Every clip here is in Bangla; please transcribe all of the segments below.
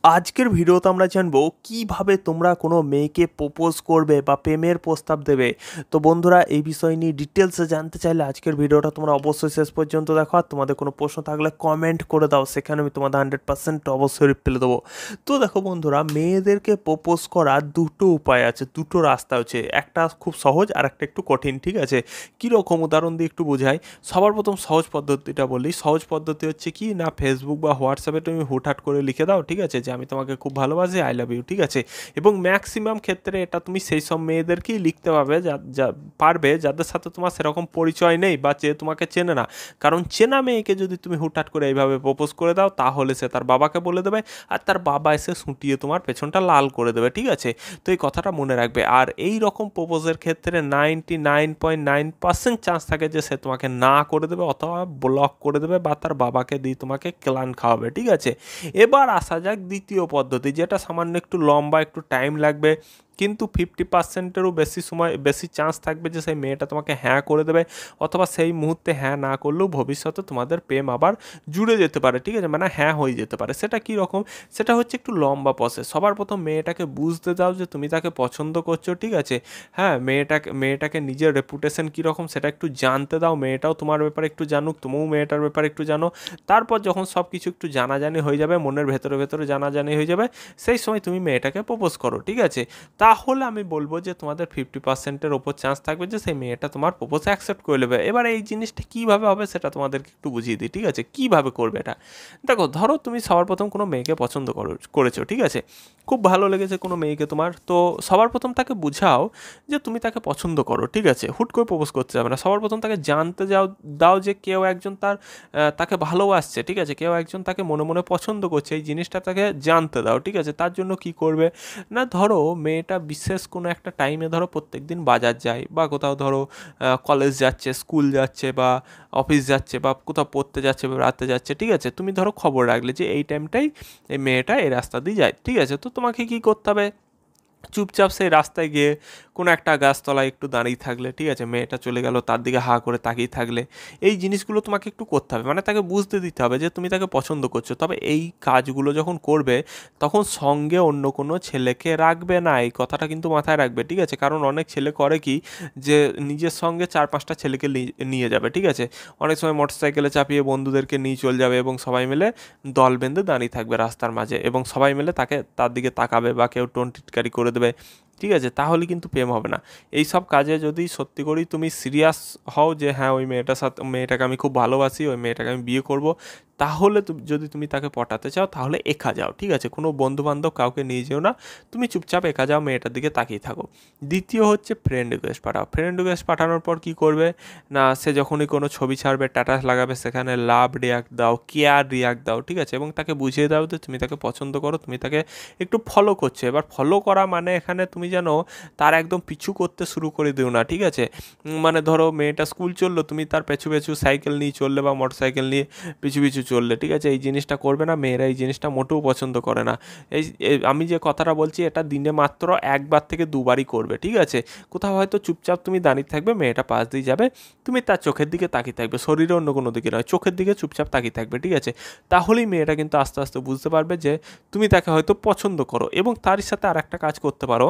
আজকের ভিডিওতে আমরা জানবো কিভাবে তোমরা কোনো মেয়েকে প্রপোজ করবে বা প্রেমের প্রস্তাব দেবে। তো বন্ধুরা, এই বিষয় নিয়ে ডিটেলসে জানতে চাইলে আজকের ভিডিওটা তোমরা অবশ্যই শেষ পর্যন্ত দেখো। আর তোমাদের কোনো প্রশ্ন থাকলে কমেন্ট করে দাও, সেখানে আমি তোমাদের 100% অবশ্যই রিপ্লাই দেবো। তো দেখো বন্ধুরা, মেয়েদেরকে প্রপোজ করার দুটো উপায় আছে, দুটো রাস্তা আছে। একটা খুব সহজ আর একটা একটু কঠিন, ঠিক আছে? কীরকম উদাহরণ দিয়ে একটু বোঝাই। সবার প্রথম সহজ পদ্ধতিটা বলি। সহজ পদ্ধতি হচ্ছে কি না, ফেসবুক বা হোয়াটসঅ্যাপে তুমি হুটহাট করে লিখে দাও, ঠিক আছে, যে আমি তোমাকে খুব ভালোবাসি, আই লাভ ইউ, ঠিক আছে? এবং ম্যাক্সিমাম ক্ষেত্রে এটা তুমি সেই সব মেয়েদেরকেই লিখতে পারবে যাদের সাথে তোমার সেরকম পরিচয় নেই বা যে তোমাকে চেনে না। কারণ চেনা মেয়েকে যদি তুমি হুটহাট করে এইভাবে প্রপোজ করে দাও, তাহলে সে তার বাবাকে বলে দেবে, আর তার বাবা এসে সুটিয়ে তোমার পেছনটা লাল করে দেবে, ঠিক আছে? তো এই কথাটা মনে রাখবে। আর এই রকম প্রপোজের ক্ষেত্রে 99.9% চান্স থাকে যে সে তোমাকে না করে দেবে, অথবা ব্লক করে দেবে, বা তার বাবাকে দিয়ে তোমাকে ক্লান খাওয়াবে, ঠিক আছে? এবার আসা যাক দ্বিতীয় পদ্ধতি, যেটা সামান্য একটু লম্বা, একটু টাইম লাগবে, কিন্তু 50%-এরও বেশি চান্স থাকবে যে সেই মেয়েটা তোমাকে হ্যাঁ করে দেবে, অথবা সেই মুহূর্তে হ্যাঁ না করলেও ভবিষ্যতে তোমাদের প্রেম আবার জুড়ে যেতে পারে, ঠিক আছে? মানে হ্যাঁ হয়ে যেতে পারে। সেটা কী রকম? সেটা হচ্ছে একটু লম্বা প্রসেস। সবার প্রথম মেয়েটাকে বুঝতে দাও যে তুমি তাকে পছন্দ করছো, ঠিক আছে? হ্যাঁ, মেয়েটাকে নিজের রেপুটেশন কীরকম সেটা একটু জানতে দাও। মেয়েটাও তোমার ব্যাপারে একটু জানুক, তুমিও মেয়েটার ব্যাপারে একটু জানো। তারপর যখন সব কিছু একটু জানাজানি হয়ে যাবে, মনের ভেতরে ভেতরে জানাজানি হয়ে যাবে, সেই সময় তুমি মেয়েটাকে প্রপোজ করো, ঠিক আছে? তাহলে আমি বলবো যে তোমাদের 50%-এর ওপর চান্স থাকবে যে সেই মেয়েটা তোমার প্রপোজ অ্যাকসেপ্ট করে নেবে। এবার এই জিনিসটা কীভাবে হবে সেটা তোমাদেরকে একটু বুঝিয়ে দিই, ঠিক আছে? কীভাবে করবে এটা? দেখো, ধরো তুমি সবার প্রথম কোনো মেয়েকে পছন্দ করেছো, ঠিক আছে? খুব ভালো লেগেছে কোনো মেয়েকে তোমার। তো সবার প্রথম তাকে বুঝাও যে তুমি তাকে পছন্দ করো, ঠিক আছে? হুট করে প্রপোজ করতে যাবে না। সবার প্রথম তাকে জানতে দাও যে কেউ একজন তাকে ভালোবাসছে, ঠিক আছে? কেউ একজন তাকে মনে মনে পছন্দ করছে, এই জিনিসটা তাকে জানতে দাও, ঠিক আছে? তার জন্য কি করবে না, ধরো মেয়েটা বিশেষ কোনো একটা টাইমে ধরো প্রত্যেকদিন বাজার যায়, বা কোথাও ধরো কলেজ যাচ্ছে, স্কুল যাচ্ছে, বা অফিস যাচ্ছে, বা কোথাও পড়তে যাচ্ছে, বা রাতে যাচ্ছে, ঠিক আছে? তুমি ধরো খবর রাখলে যে এই টাইমটাই এই মেয়েটা এই রাস্তা দিয়ে যায়, ঠিক আছে? তো তোমাকে কি করতে হবে? চুপচাপ সেই রাস্তায় গিয়ে কোনো একটা গাছতলায় একটু দাঁড়িয়ে থাকলে, ঠিক আছে? মেয়েটা চলে গেল, তার দিকে হাঁ করে তাকিয়ে থাকলে। এই জিনিসগুলো তোমাকে একটু করতে হবে, মানে তাকে বুঝতে দিতে হবে যে তুমি তাকে পছন্দ করছো। তবে এই কাজগুলো যখন করবে, তখন সঙ্গে অন্য কোনো ছেলেকে রাখবে না, এই কথাটা কিন্তু মাথায় রাখবে, ঠিক আছে? কারণ অনেক ছেলে করে কি, যে নিজের সঙ্গে 4-5টা ছেলেকে নিয়ে যাবে, ঠিক আছে? অনেক সময় মোটরসাইকেলে চাপিয়ে বন্ধুদেরকে নিয়ে চলে যাবে, এবং সবাই মিলে দল বেঁধে দাঁড়িয়ে থাকবে রাস্তার মাঝে, এবং সবাই মিলে তার দিকে তাকাবে, বা কেউ টোন টিটকারি করে দেবে, ঠিক আছে? তাহলে কিন্তু প্রেম হবে না। এই সব কাজে যদি সত্যি করেই তুমি সিরিয়াস হও যে হ্যাঁ, ওই মেয়েটাকে আমি খুব ভালোবাসি, ওই মেয়েটাকে আমি বিয়ে করব, তাহলে যদি তুমি তাকে পটাতে চাও, তাহলে একা যাও, ঠিক আছে? কোনো বন্ধুবান্ধব কাউকে নিয়ে যেও না, তুমি চুপচাপ একা যাও, মেয়েটার দিকে তাকিয়ে থাকো। দ্বিতীয় হচ্ছে ফ্রেন্ড রিকোয়েস্ট পাঠাও। ফ্রেন্ড রিকোয়েস্ট পাঠানোর পর কী করবে না, সে যখনই কোনো ছবি ছাড়বে, স্ট্যাটাস লাগাবে, সেখানে লাভ রিয়াক্ট দাও, কেয়ার রিয়াক্ট দাও, ঠিক আছে? এবং তাকে বুঝিয়ে দাও যে তুমি তাকে পছন্দ করো, তুমি তাকে একটু ফলো করছো। এবার ফলো করা মানে এখানে তুমি যেন তার একদম পিছু করতে শুরু করে দিও না, ঠিক আছে? মানে ধরো মেয়েটা স্কুল চললো, তুমি তার পেছু পেছু সাইকেল নিয়ে চললে, বা মোটর সাইকেল নিয়ে পিছু পিছু চললে, ঠিক আছে? এই জিনিসটা করবে না, মেয়েরা এই জিনিসটা মোটেও পছন্দ করে না। আমি যে কথাটা বলছি, এটা দিনে মাত্র 1বার থেকে 2বারই করবে, ঠিক আছে? কোথাও হয়তো চুপচাপ তুমি দাঁড়িয়ে থাকবে, মেয়েটা পাশ দিয়ে যাবে, তুমি তার চোখের দিকে তাকিয়ে থাকবে, শরীরে অন্য কোনো দিকে নয়, চোখের দিকে চুপচাপ তাকিয়ে থাকবে, ঠিক আছে? তাহলেই মেয়েটা কিন্তু আস্তে আস্তে বুঝতে পারবে যে তুমি তাকে হয়তো পছন্দ করো। এবং তার সাথে আর একটা কাজ করতে পারো।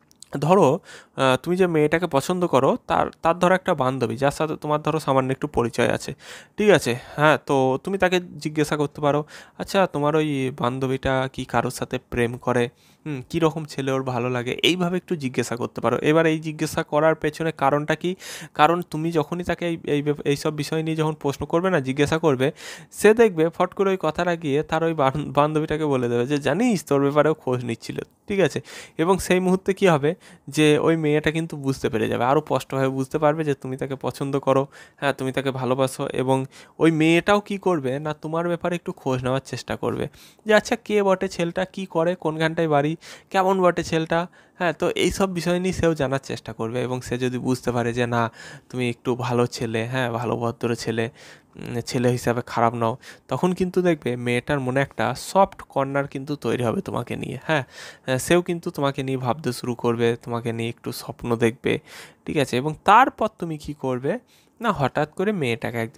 ধরো তুমি যে মেয়েটাকে পছন্দ করো, তার ধরো একটা বান্ধবী, যার সাথে তোমার ধরো সামান্য একটু পরিচয় আছে, ঠিক আছে? হ্যাঁ, তো তুমি তাকে জিজ্ঞাসা করতে পারো, আচ্ছা, তোমার ওই বান্ধবীটা কি কারোর সাথে প্রেম করে? কীরকম ছেলে ওর ভালো লাগে? এইভাবে একটু জিজ্ঞাসা করতে পারো। এবার এই জিজ্ঞাসা করার পেছনে কারণটা কি? কারণ তুমি যখনই তাকে এইসব বিষয় নিয়ে যখন প্রশ্ন করবে না, জিজ্ঞাসা করবে, সে দেখবে ফট করে ওই কথাটা গিয়ে তার ওই বান্ধবীটাকে বলে দেবে যে জানিস, তোর ব্যাপারেও খোঁজ নিচ্ছিল, ঠিক আছে? এবং সেই মুহূর্তে কী হবে, যে ওই মেয়েটা কিন্তু বুঝতে পেরে যাবে, আরও স্পষ্টভাবে বুঝতে পারবে যে তুমি তাকে পছন্দ করো, হ্যাঁ, তুমি তাকে ভালোবাসো। এবং ওই মেয়েটাও কি করবে না, তোমার ব্যাপারে একটু খোঁজ নেওয়ার চেষ্টা করবে, যে আচ্ছা, কে বটে ছেলেটা, কী করে, কোনখানটায় বাড়ি, কেমন বটে ছেলেটা, হ্যাঁ। তো এইসব বিষয় নিয়ে সেও জানার চেষ্টা করবে, এবং সে যদি বুঝতে পারে যে না, তুমি একটু ভালো ছেলে, হ্যাঁ, ভালো ভদ্র ছেলে, ছেলে হিসাবে খারাপ নও, তখন কিন্তু দেখবে মেয়েটার মনে একটা সফট কর্নার কিন্তু তৈরি হবে তোমাকে নিয়ে, হ্যাঁ। সেও কিন্তু তোমাকে নিয়ে ভাবতে শুরু করবে, তোমাকে নিয়ে একটু স্বপ্ন দেখবে, ঠিক আছে? এবং তারপর তুমি কি করবে না, হঠাৎ করে মেয়েটাকে একদিন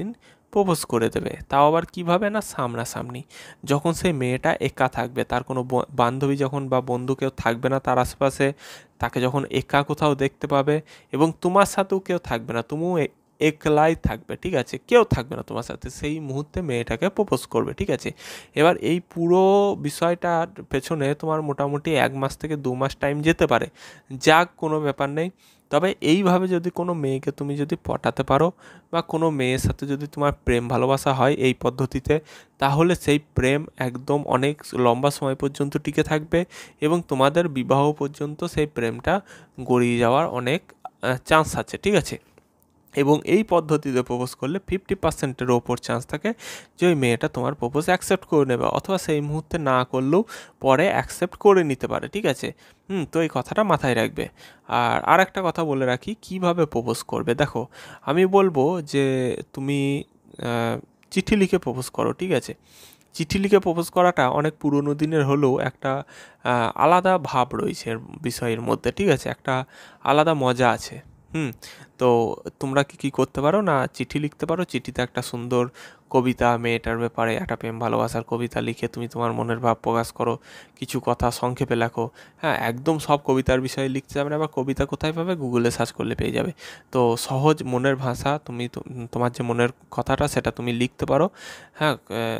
প্রপোজ করে দেবে। তাও আবার কীভাবে না, সামনাসামনি। যখন সেই মেয়েটা একা থাকবে, তার কোনো বান্ধবী যখন বা বন্ধু কেউ থাকবে না তার আশেপাশে, তাকে যখন একা কোথাও দেখতে পাবে এবং তোমার সাথেও কেউ থাকবে না, তুমিও একলাই থাকবে, ঠিক আছে, কেউ থাকবে না তোমার সাথে, সেই মুহূর্তে মেয়েটাকে প্রপোজ করবে, ঠিক আছে। এবার এই পুরো বিষয়টার পেছনে তোমার মোটামুটি 1 মাস থেকে 2 মাস টাইম যেতে পারে, যাক কোনো ব্যাপার নেই। তবে এইভাবে যদি কোনো মেয়েকে তুমি যদি পটাতে পারো বা কোনো মেয়ের সাথে যদি তোমার প্রেম ভালোবাসা হয় এই পদ্ধতিতে, তাহলে সেই প্রেম একদম অনেক লম্বা সময় পর্যন্ত টিকে থাকবে এবং তোমাদের বিবাহ পর্যন্ত সেই প্রেমটা গড়িয়ে যাওয়ার অনেক চান্স আছে, ঠিক আছে। এবং এই পদ্ধতিতে প্রপোজ করলে 50%-এর ওপর চান্স থাকে যে ওই মেয়েটা তোমার প্রপোজ অ্যাকসেপ্ট করে নেবে, অথবা সেই মুহূর্তে না করলেও পরে অ্যাকসেপ্ট করে নিতে পারে, ঠিক আছে। তো এই কথাটা মাথায় রাখবে। আর একটা কথা বলে রাখি কিভাবে প্রপোজ করবে। দেখো, আমি বলবো যে তুমি চিঠি লিখে প্রপোজ করো, ঠিক আছে। চিঠি লিখে প্রপোজ করাটা অনেক পুরনো দিনের হলেও একটা আলাদা ভাব রয়েছে বিষয়ের মধ্যে, ঠিক আছে, একটা আলাদা মজা আছে। তো তোমরা কি করতে পারো না, চিঠি লিখতে পারো, চিঠিতে একটা সুন্দর কবিতা, মেয়েটার ব্যাপারে একটা প্রেম ভালোবাসার কবিতা লিখে তুমি তোমার মনের ভাব প্রকাশ করো, কিছু কথা সংক্ষেপে লেখো। হ্যাঁ, একদম সব কবিতার বিষয়ে লিখতে যাবে না, আবার কবিতা কোথায় পাবে, গুগলে সার্চ করলে পেয়ে যাবে। তো সহজ মনের ভাষা, তুমি তোমার যে মনের কথাটা সেটা তুমি লিখতে পারো। হ্যাঁ,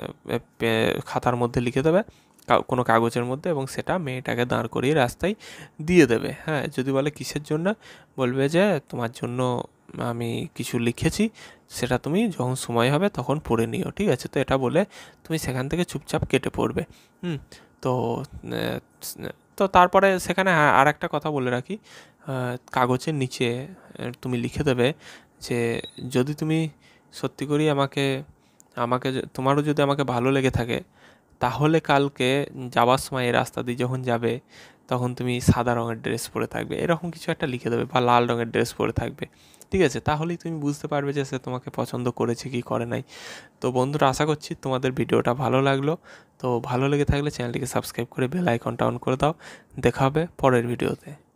খাতার মধ্যে লিখে দেবে, কোনো কাগজের মধ্যে, এবং সেটা মেয়েটাকে দাঁড় করিয়ে রাস্তায় দিয়ে দেবে। হ্যাঁ, যদি বলে কিসের জন্য, বলবে যে তোমার জন্য আমি কিছু লিখেছি, সেটা তুমি যখন সময় হবে তখন পড়ে নিও, ঠিক আছে। তো এটা বলে তুমি সেখান থেকে চুপচাপ কেটে পড়বে। তো তো তারপরে সেখানে আর একটা কথা বলে রাখি, কাগজের নিচে তুমি লিখে দেবে যে যদি তুমি সত্যি করেই আমাকে আমাকে তোমারও যদি আমাকে ভালো লেগে থাকে, তাহলে কালকে যাওয়ার সময় এই রাস্তা দিয়ে যখন যাবে তখন তুমি সাদা রঙের ড্রেস পরে থাকবে, এরকম কিছু একটা লিখে দেবে, বা লাল রঙের ড্রেস পরে থাকবে, ঠিক আছে। তাহলেই তুমি বুঝতে পারবে যে সে তোমাকে পছন্দ করেছে কি করে নাই। তো বন্ধুরা, আশা করছি তোমাদের ভিডিওটা ভালো লাগলো। তো ভালো লেগে থাকলে চ্যানেলটিকে সাবস্ক্রাইব করে বেল আইকনটা অন করে দাও। দেখা হবে পরের ভিডিওতে।